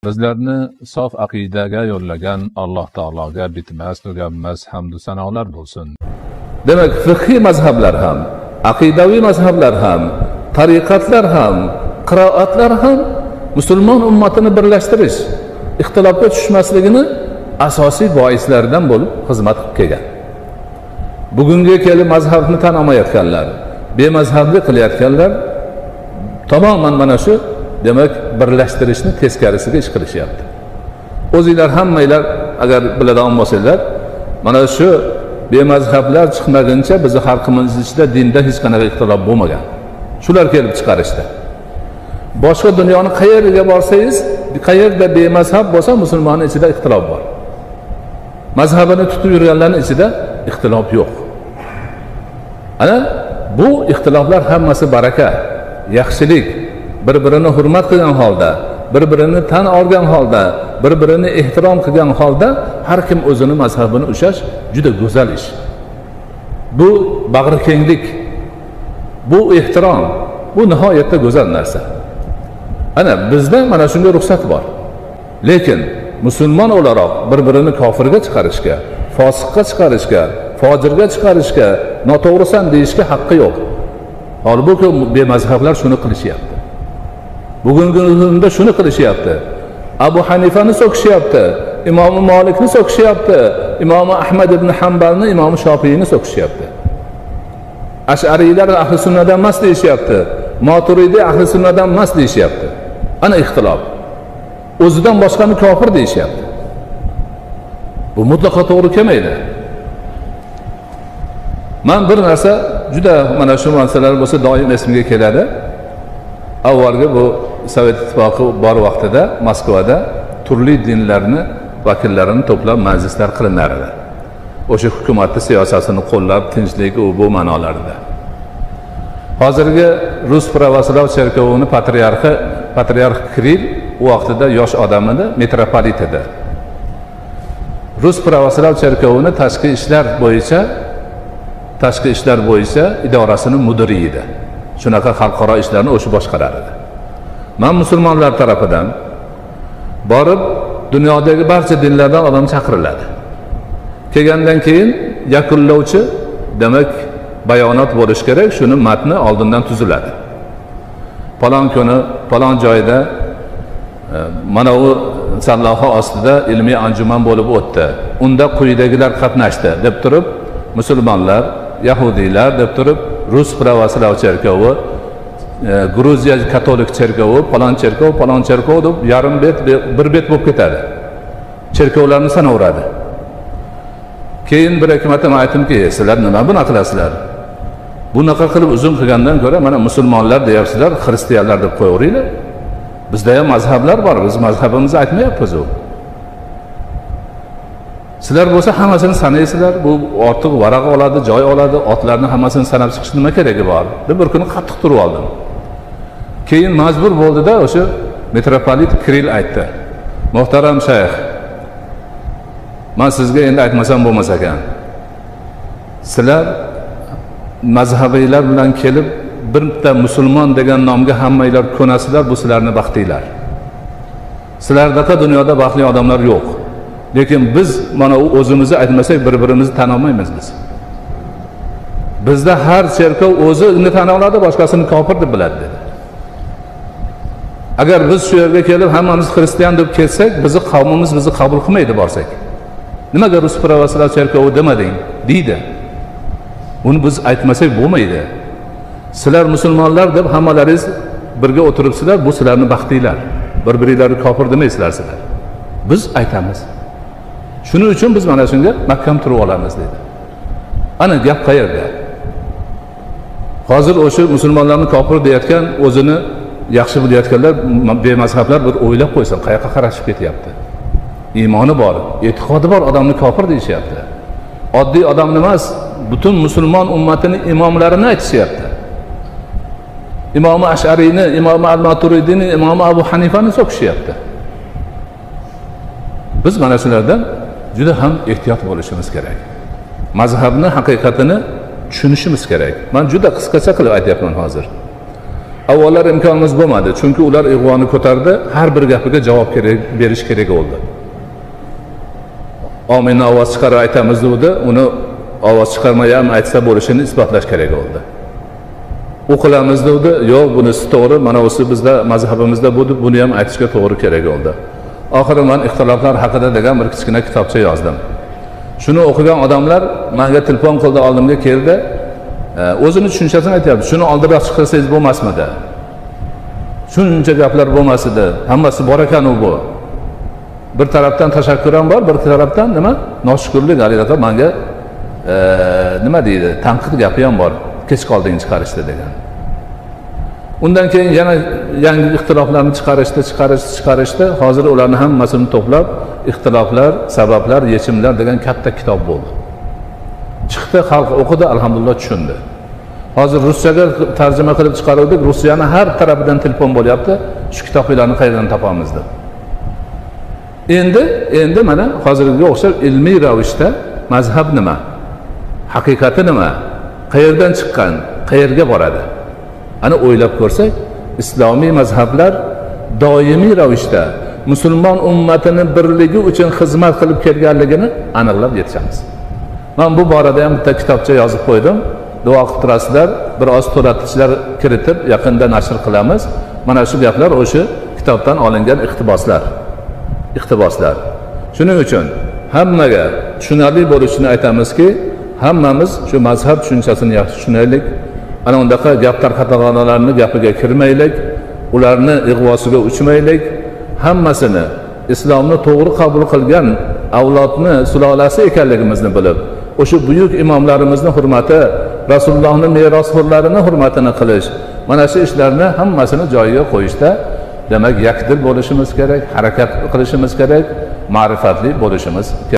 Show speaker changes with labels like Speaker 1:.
Speaker 1: Bizlarni sof aqidaga yo'llagan Alloh taologa bitmas tuganmas hamdu sanolar bo'lsin.
Speaker 2: Demak, fiqhiy mazhablar ham, aqidaviy mazhablar ham, tariqatlar ham, qiroatlar ham musulmon ummatini birlashtirish, ixtilofga tushmasligini asosiy boislaridan bo'lib xizmat qilib kelgan. Bugunga kelib mazhabni tan olmayotganlar, bemazhablik qilayotganlar tamoman mana shu demak birlashtirishni teskarisiga ish qilishyapti. O'zinglar hammanglar agar biladigan bo'lsanglar, mana shu bemazhablar chiqmaguncha bizni xalqimiz ichida dinda hech qanaqa ixtilof bo'lmagan. Shular kelib chiqarishdi. Boshqa dunyoni qayerga borsangiz, qayerda bemazhab bo'lsa musulmonning ichida ixtilof bor. Mazhabini tutib yurganlarning ichida ixtilof yo'q. Ana bu ixtiloflar hammasi baraka, yaxshilik, bir-birini hurmat qilgan holda, bir-birini tan olgan holda, bir-birini ehtirom qilgan holda har kim o'zini mazhabini ushlash juda go'zal ish. Bu bag'rikenglik, bu ehtirom, bu nihoyatda go'zal narsa. Ana bizda mana shunga ruxsat bor. Lekin musulmon o'laroq bir-birini kofirga chiqarishga, fosiqqa chiqarishga, fojirga chiqarishga, noto'g'risan deyishga haqqi yo'q. Holbuki bemazhablar shuni qilishyapti. Bugungi kunda shuni qilishyapti. Abu Hanifani so'kishyapti, Imom Malikni so'kishyapti, Imom Ahmad ibn Hanbalni, Imom Shofiyni so'kishyapti. Ash'ariylar ahli sunnatdan emas deyishyapti, Maturidi ahli sunnatdan emas deyishyapti. Ana ixtilof. O'zidan boshqani kofir deyishyapti. Bu mutlaqo to'g'ri kelmaydi. Men bir narsa juda mana shu masalalar bo'lsa doim esimga keladi. Avvalgi bu Sovet ittifoqi bor vaqtida Moskvada turli dinlarni vakillarini to'plab majlislar qilinar edi. O'sha hukumatning siyosatini qo'llab, tinchlik bu ma'nolarida. Hozirgi Rus pravoslav cherkovining patriarx Kirill u vaqtida yosh odam edi, metropolit edi. Rus pravoslav cherkovining tashqi ishlar bo'yicha idorasining mudiri edi. Shunaqa xalqaro ishlarni o'sha boshqarar edi. Men musulmonlar tarafidan borib dunyodagi barcha dinlardan odam chaqiriladi. Kelgandan keyin yakunlovchi demak bayonot bo'lish kerak, shuni matni oldindan tuziladi. Falon kuni, falon joyda mana u salloha ostida ilmiy anjuman bo'lib o'tdi. Unda quyidagilar qatnashdi deb turib, musulmonlar, yahudiylar deb turib, Rus pravoslav cherkovi, Gruziya katolik cherkovi, falon cherkov deb yarim bet, bir bet bo'lib ketadi. Cherkovlarni sanaveradi. Keyin bir hikmatim aytdimki, sizlar nima buni qilasizlar? Bunaqa qilib uzun qilgandan ko'ra mana musulmonlar deyapsizlar, xristianlar deb qo'yaveringlar. Bizda ham mazhablar bor, biz mazhabimizni aytmayapmiz u. Sizlar bo'lsa hammasini sanaysizlar, bu ortiq varaq oladi, joy oladi, otlarni hammasini sanab chiqish nima keragi bor? Deb bir kuni qattiq turib oldim. Keyin majbur bo'ldi-da, o'sha metropolit Kirill aytdi. Muhtaram shayx, men sizga endi aytmasam bo'lmas ekan. Sizlar mazhabiylar bilan kelib bitta musulmon degan nomga hammanglar ko'nasizlar, bu sizlarning baxtinglar. Sizlardaqa dunyoda baxtli odamlar yo'q. Lekin biz mana u o'zimizni aytmasak bir-birimizni tan olmaymiz biz. Bizda har cherkov o'zini tan oladi, boshqasini kofir deb biladi dedi. Agar biz shu yerga kelib hammamiz xristian deb kelsak, bizni qavmimiz bizni qabul qilmaydi borsak. Nimaga Rus pravoslav cherkovi demading? deydi. Uni biz aytmasak bo'lmaydi. Sizlar musulmonlar deb hammalaringiz birga o'tiribsizlar, bu sizlarning baxtinglar. Bir-biringlarni kofir demaysizlar sizlar. Biz aytamiz. Shuning uchun biz mana shunga mahkam turib olamiz dedi. Ana gap qayerda? Hozir o'sha musulmonlarni kofir deyotgan, o'zini yaxshi bilayotganlar, bemazhablar bir o'ylab qo'ysin, qayoqqa qarashib ketyapti. Iymoni bor, e'tiqodi bor odamni kofir deyishyapti. Oddiy odam emas, butun musulmon ummatining imomlarini aytishyapti. Imom Ash'ariyni, Imom Al-Maturidini, Imom Abu Hanifani so'kishyapti. Biz mana shulardan juda ham ehtiyot bo'lishimiz kerak. Mazhabni haqiqatini tushunishimiz kerak. Men juda qisqacha qilib aytyapman hozir. avvallar imkonimiz bo'lmadi, chunki ular ig'voni ko'tardi, har bir gapiga javob berish kerak bo'ldi. Ominni ovoz chiqarib aytamiz dedi, uni ovoz chiqarmay ham aytsa bo'lishini isbotlash kerak bo'ldi. O'qilamiz dedi, yo'q bunisi to'g'ri, mana o'si bizda mazhabimizda bo'ldi, buni ham aytishga to'g'ri kerak bo'ldi. Oxiri men ixtiloflar haqida degan bir kichkina kitobcha yozdim. Shuni o'qigan odamlar menga telefon qildi, oldimga keldi. O'zini tushunchasini aytayapti. Shuni oldinroq chiqarsangiz bo'lmasmidi? Shuncha gaplar bo'lmasdi. Hammasi bor ekan bu. Bir tarafdan tashakkur ham bor, bir tarafdan nima? Noshukrlik albatta menga nima deydi? Tanqid gapi ham bor. Kech qolding chiqarishdi degan. Undan keyin yana yangi ixtiloflarni chiqarishdi. Hozir ularni hammasini to'plab, ixtiloflar, sabablar, yechimlar degan katta kitob bo'ldi. Chiqdi, xalq o'qidi, alhamdulillah tushundi. Hozir ruschaga tarjima qilib chiqaruvdik, Rossiyani har tarafidan telefon bo'lyapti. Shu kitoblarni qayerdan topamiz deb. Endi mana hozirgiga o'xshab ilmiy ravishda mazhab nima? Haqiqati nima? Qayerdan chiqqan? Qayerga boradi? Ana o'ylab ko'rsak, islomiy mazhablar doimiy ravishda musulmon ummatining birligi uchun xizmat qilib kelganligini aniqlab yetishamiz. Men bu borada ham bitta kitobcha yozib qo'ydim. Duo qilib turasizlar, biroz to'latishlar kiritib yaqinda nashr qilamiz. Mana shu gaplar o'sha kitobdan olingan iqtiboslar. Shuning uchun hammaga tushunarli bo'lishini aytamizki, hammamiz shu mazhab tushunchasini yaxshi tushunaylik. Ana undaqa gap tarqatganlarning gapiga kirmaylik, ularni ig'vosiga uchmaylik. Hammasini islomni to'g'ri qabul qilgan avlodni sulolasi ekanligimizni bilib, o'sha buyuk imomlarimizni hurmati, Rasulullohning merosxo'rlarini hurmatini qilish, mana shu ishlarni hammasini joyiga qo'yishda demak yakdil bo'lishimiz kerak, harakat qilishimiz kerak, ma'rifatli bo'lishimiz kerak.